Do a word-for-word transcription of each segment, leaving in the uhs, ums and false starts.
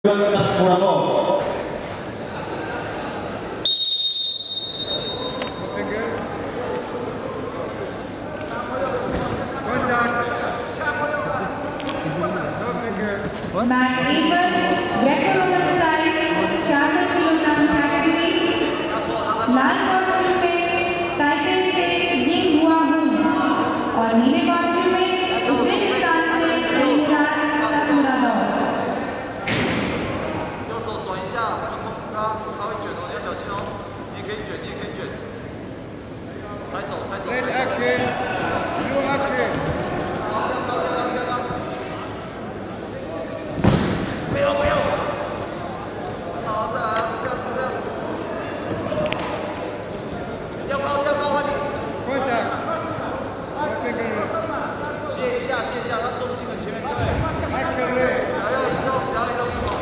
Tasmuradov. Matt Abel, Greco-Roman style, छियासठ kilogram category, लाल costume में ताइपे से यिंग हुआ हूँ और नीले कॉस्ट्यूम में उज़्बेकिस्तान से Imran तस्मुरादोव. 右手转一下，它它会卷哦，你要小心哦。你也可以卷，你也可以卷。抬手，抬手。Red action, blue action. 好，不要高，不要高，不要高。不要不要。好，再来，这样这样。要高，要高，换你。快点。卸一下，卸一下，它重心很前面，对。还要移动，脚移动一步。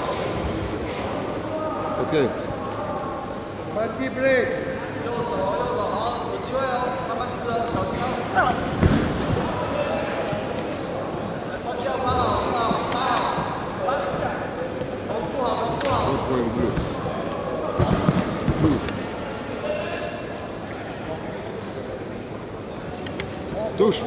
Okay. Passive break. 右手，右手，好，有机会哦，慢慢吃哦，小心哦。来，趴下，趴好，趴好，趴好。头部好，头部好。 Tuż.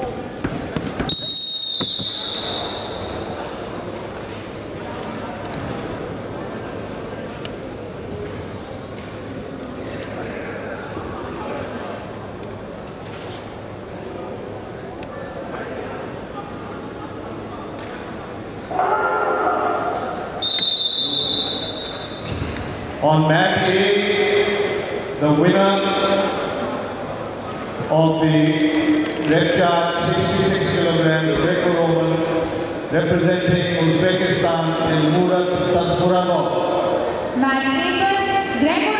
On mat A, the winner of the red card, sixty-six kilograms, Greco-Roman, representing Uzbekistan, Ilmurat Tasmuradov. Matt Abel, Greco